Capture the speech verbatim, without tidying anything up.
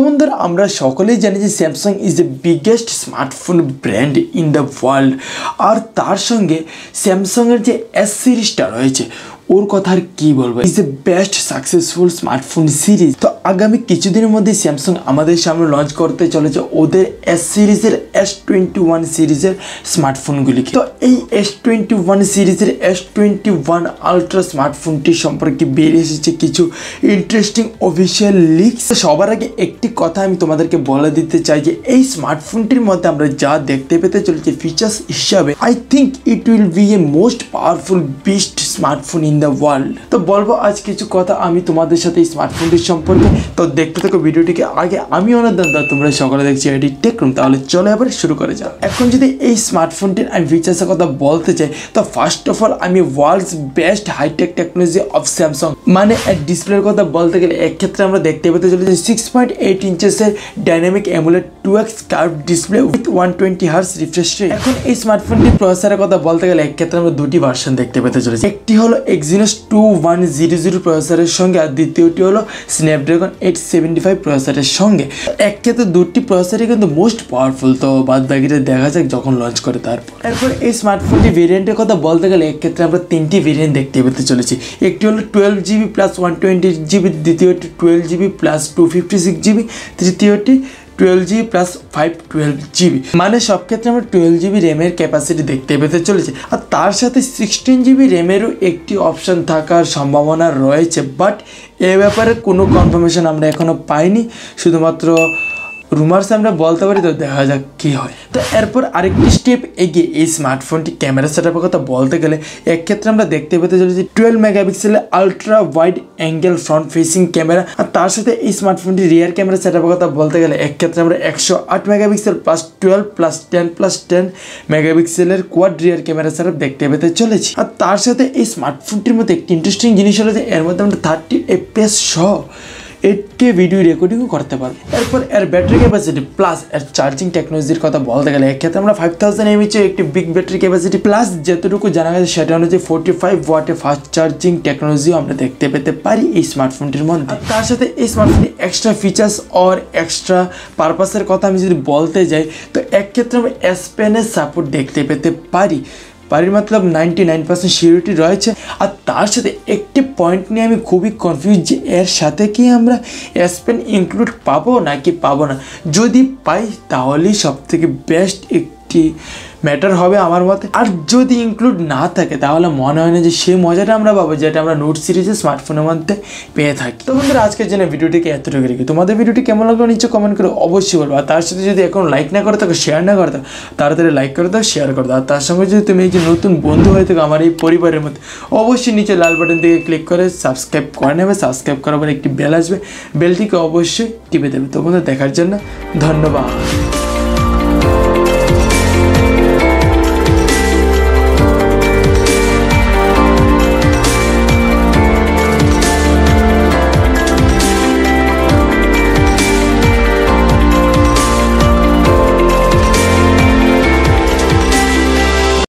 বন্ধুরা আমরা সকলেই জানি যে Samsung is the biggest smartphone brand in the world. আর তার সঙ্গে স্যামসাংয়ের যে এস সিরিজটা রয়েছে ওর কথা আর কী বলবো, is the best successful smartphone series. তো আগামী কিছুদিনের মধ্যে স্যামসাং আমাদের সামনে লঞ্চ করতে চলেছে ওদের এস সিরিজের এস টোয়েন্টি ওয়ান সিরিজের স্মার্টফোনগুলিকে। তো এই এস টোয়েন্টি ওয়ান সিরিজের এস টোয়েন্টি ওয়ান আলট্রা স্মার্টফোনটি সম্পর্কে বেরিয়ে এসেছে কিছু ইন্টারেস্টিং অফিসিয়াল লিক্স। সবার আগে একটি কথা আমি তোমাদেরকে বলে দিতে চাই যে এই স্মার্টফোনটির মধ্যে আমরা যা দেখতে পেতে চলেছি ফিচার্স হিসাবে, I think it will be a most powerful best smartphone in the world. তো বলবো আজ কিছু কথা আমি তোমাদের সাথে এই স্মার্টফোনটির সম্পর্কে। তো দেখতে থাকো ভিডিওটিকে। আগে আমি অনাদান দা, তোমরা সকলে দেখছি এডি টেক রুম। তাহলে চলো এবার শুরু করে যাও। এখন যদি এই স্মার্টফোনটির আমি ফিচার্সের কথা বলতে চাই তো ফার্স্ট অফ অল আমি world's best hi tech technology of Samsung মানে ডিসপ্লের কথা বলতে গেলে এক্ষেত্রে আমরা দেখতে পেতে চলেছি সিক্স পয়েন্ট এইট ইঞ্চেসের dynamic AMOLED two X curve display with one twenty hertz refresh rate. এখন এই স্মার্টফোনটির প্রসেসরের কথা বলতে গেলে এক্ষেত্রে আমরা দুটি ভার্সন দেখতে পেতে চলেছি। একটি হলো Exynos two one zero zero প্রসেসরের সঙ্গে, আর দ্বিতীয়টি হলো স্ন্যাপড্রাগন এইট সেভেন্টি ফাইভ প্রসেসরের সঙ্গে। এক্ষেত্রে দুটি প্রসেসরই কিন্তু মোস্ট পাওয়ারফুল। তো বাদ বাকিটা দেখা যাক যখন লঞ্চ করে তারপর। এরপর এই স্মার্টফোনটি ভেরিয়েন্টের কথা বলতে গেলে এক্ষেত্রে আমরা তিনটি ভেরিয়েন্ট দেখতে পেতে চলেছি। একটি হলো twelve GB plus one twenty GB, দ্বিতীয়টি twelve GB plus two fifty six GB, তৃতীয়টি twelve GB plus five twelve GB. মানে সব ক্ষেত্রে আমরা টুয়েলভ জিবি র্যামের ক্যাপাসিটি দেখতে পেতে চলেছি। আর তার সাথে সিক্সটিন জিবি র্যামেরও একটি অপশান থাকার সম্ভাবনা রয়েছে, বাট এ ব্যাপারে কোনো কনফার্মেশন আমরা এখনও পাইনি, শুধুমাত্র রুমার্স আমরা বলতে পারি। তো দেখা যাক কী হয়। তো এরপর আরেকটি স্টেপ এগিয়ে এই স্মার্টফোনটি ক্যামেরা সেটআপের কথা বলতে গেলে এক্ষেত্রে আমরা দেখতে পেতে চলেছি টুয়েলভ মেগাপিক্সেলের ultra wide angle front facing camera. আর তার সাথে এই স্মার্টফোনটি রিয়ার ক্যামেরা সেটআপের কথা বলতে গেলে এক্ষেত্রে আমরা একশো আট megapixel plus twelve plus ten plus ten মেগাপিক্সেলের কোয়াড রিয়ার ক্যামেরা সেটআপ দেখতে পেতে চলেছি। আর তার সাথে এই স্মার্টফোনটির মধ্যে একটি ইন্টারেস্টিং জিনিস হলো যে এর মধ্যে আমরা থার্টি এফপিএস সহ এইট কে ভিডিও রেকর্ডিংও করতে পারবো। এরপর এর ব্যাটারি ক্যাপাসিটি প্লাস এর চার্জিং টেকনোলজির কথা বলতে গেলে এক্ষেত্রে আমরা ফাইভ থাউজেন্ড এমএইচের একটি বিগ ব্যাটারি ক্যাপাসিটি প্লাস যেতটুকু জানা গেছে সেটা অনুযায়ী ফোর্টি ফাইভ ওয়াটে ফাস্ট চার্জিং টেকনোলজিও আমরা দেখতে পেতে পারি এই স্মার্টফোনটির মধ্যে। তার সাথে এই স্মার্টফোনটি এক্সট্রা ফিচার্স আর এক্সট্রা পারপাসের কথা আমি যদি বলতে যাই তো এক্ষেত্রে আমরা এস পেনের সাপোর্ট দেখতে পেতে পারি পারির মতলব নাইনটি নাইন পার্সেন্ট সিকিউরিটি রয়েছে। আর তার সাথে একটি পয়েন্ট নিয়ে আমি খুবই কনফিউজ যে এর সাথে কি আমরা এস পেন ইনক্লুড পাবো নাকি পাবো না। যদি পাই তাহলেই সব থেকে বেস্ট একটি ম্যাটার হবে আমার মতে। আর যদি ইনক্লুড না থাকে তাহলে মনে হয় না যে সেই মজাটা আমরা পাবো যেটা আমরা নোট সিরিজের স্মার্টফোনের মধ্যে পেয়ে থাকি। তো বন্ধুরা আজকের জন্য ভিডিওটিকে এতটুকু রেখে তোমাদের ভিডিওটি কেমন লাগলো নিচে কমেন্ট করে অবশ্যই বলবো। আর তার সাথে যদি এখন লাইক না করে থাকো, শেয়ার না করে থাকো, তাড়াতাড়ি লাইক করে দাও, শেয়ার করে দাও। আর তার সঙ্গে যদি তুমি এই যে নতুন বন্ধু হয়ে থাকো আমার এই পরিবারের মধ্যে, অবশ্যই নিচে লাল বাটন থেকে ক্লিক করে সাবস্ক্রাইব করে নেবে। সাবস্ক্রাইব করার পর একটি বেল আসবে, বেলটিকে অবশ্যই টিপে দেবে। তো বন্ধুরা দেখার জন্য ধন্যবাদ।